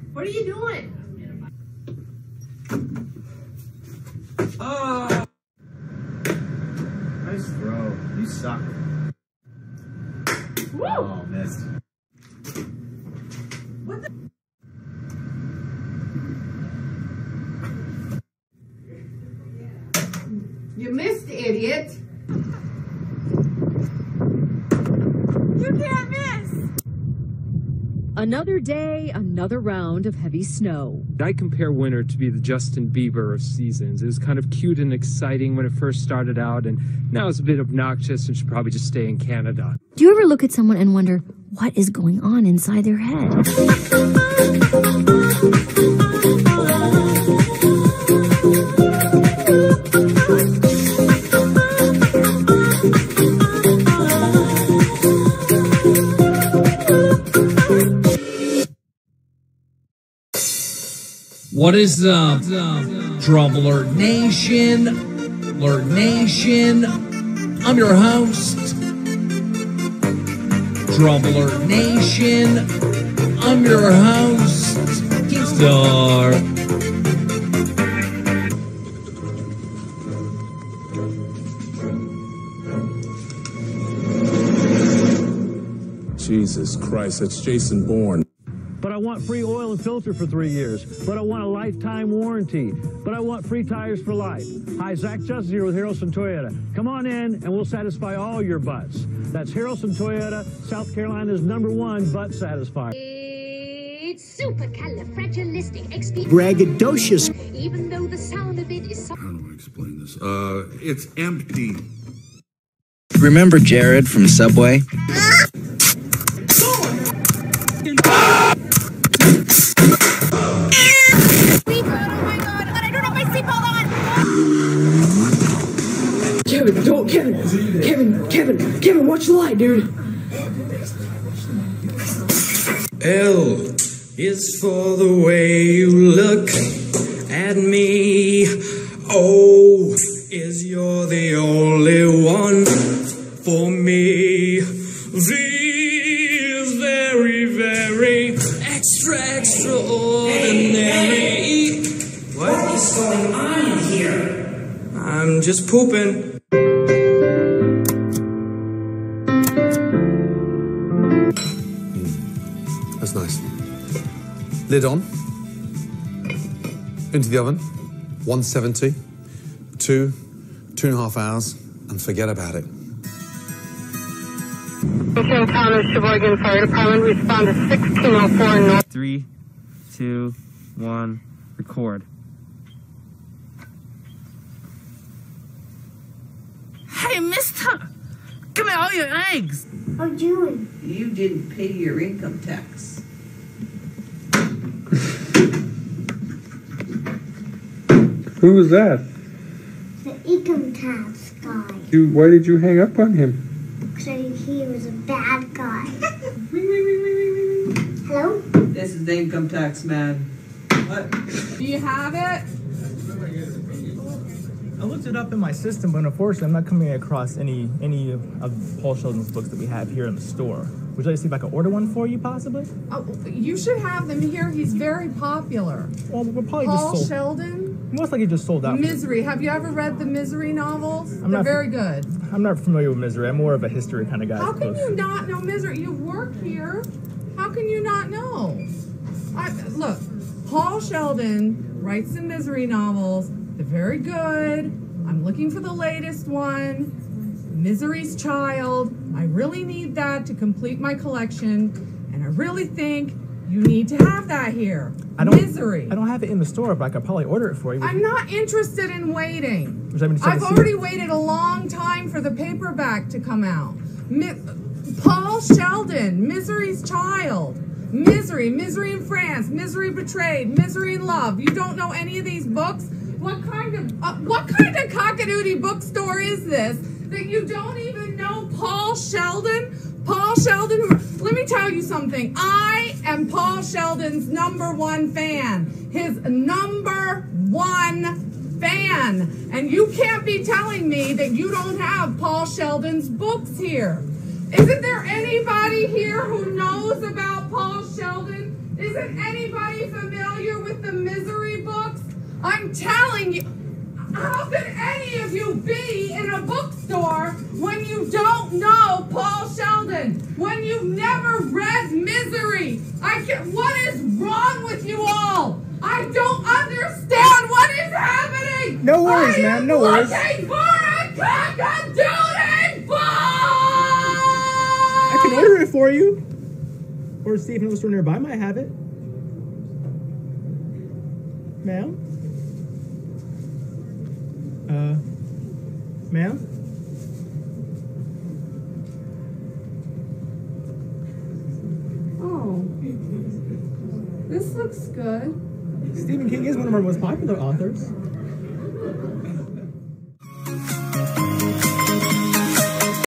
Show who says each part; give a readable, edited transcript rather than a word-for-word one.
Speaker 1: What are you doing?
Speaker 2: Oh! Nice throw. You suck.
Speaker 1: Woo!
Speaker 2: Oh, missed.
Speaker 1: What the? You missed, idiot. You can't miss.
Speaker 3: Another day, another round of heavy snow.
Speaker 4: I compare winter to be the Justin Bieber of seasons. It was kind of cute and exciting when it first started out, and now it's a bit obnoxious and should probably just stay in Canada.
Speaker 5: Do you ever look at someone and wonder what is going on inside their head?
Speaker 6: What is up, Drum Alert Nation? Alert Nation. I'm your host, Drum Alert Nation. I'm your host, Keemstar.
Speaker 7: Jesus Christ, that's Jason Bourne.
Speaker 8: But I want free oil and filter for 3 years. But I want a lifetime warranty. But I want free tires for life. Hi, Zach Justice here with Harrelson Toyota. Come on in and we'll satisfy all your butts. That's Harrelson Toyota, South Carolina's #1 butt satisfier.
Speaker 9: It's supercalifragilistic
Speaker 10: braggadocious.
Speaker 9: Even though the sound of it is...
Speaker 11: How do I explain this? It's empty.
Speaker 12: Remember Jared from Subway?
Speaker 13: Kevin, watch the light, dude.
Speaker 14: L is for the way you look at me. O is you're the only one for me. V is very, very extraordinary. What is going on here? I'm just pooping.
Speaker 15: That's nice. Lid on. Into the oven. 170. 2.5 hours, and forget about it.
Speaker 16: Encounter Sheboygan Fire Department. Respond to 1604 North.
Speaker 4: 3, 2, 1, record.
Speaker 17: Hey, mister! Give me all your eggs!
Speaker 1: How you doing? You didn't pay your income tax.
Speaker 18: Who was that?
Speaker 19: The income tax guy.
Speaker 18: Why did you hang up on him?
Speaker 19: Because he was a bad guy. Hello?
Speaker 1: This is the income tax man. What?
Speaker 20: Do you have it?
Speaker 5: I looked it up in my system, but unfortunately, I'm not coming across any of Paul Sheldon's books that we have here in the store. Would you like to see if I can order one for you, possibly?
Speaker 20: Oh, you should have them here. He's very popular.
Speaker 5: Well, we're probably
Speaker 20: Paul
Speaker 5: just sold.
Speaker 20: Sheldon?
Speaker 5: Most likely just sold out.
Speaker 20: Misery. Have you ever read the Misery novels? They're very good.
Speaker 5: I'm not familiar with Misery. I'm more of a history kind of guy.
Speaker 20: How can you not know Misery? You work here. How can you not know? Look, Paul Sheldon writes the Misery novels. They're very good. I'm looking for the latest one. Misery's Child. I really need that to complete my collection. And I really think you need to have that here. Misery.
Speaker 5: I don't have it in the store, but I could probably order it for you.
Speaker 20: I'm not interested in waiting. I've already waited a long time for the paperback to come out. Paul Sheldon, Misery's Child. Misery, Misery in France, Misery Betrayed, Misery in Love. You don't know any of these books? What kind of cockadoodie bookstore is this that you don't even know Paul Sheldon? Paul Sheldon, let me tell you something. I am Paul Sheldon's #1 fan. His #1 fan. And you can't be telling me that you don't have Paul Sheldon's books here. Isn't there anybody here who knows about Paul Sheldon? Isn't anybody familiar with the Misery books? I'm telling you, how can any of you be in a bookstore when you don't know Paul Sheldon? When you've never read Misery? What is wrong with you all? I don't understand what is happening!
Speaker 5: No worries, ma'am, no worries.
Speaker 20: I'm looking for a cock-a-doodle ball!
Speaker 5: I can order it for you. Or see if another store nearby might have it. Ma'am? Ma'am?
Speaker 20: Oh. This looks good.
Speaker 5: Stephen King is one of our most popular authors.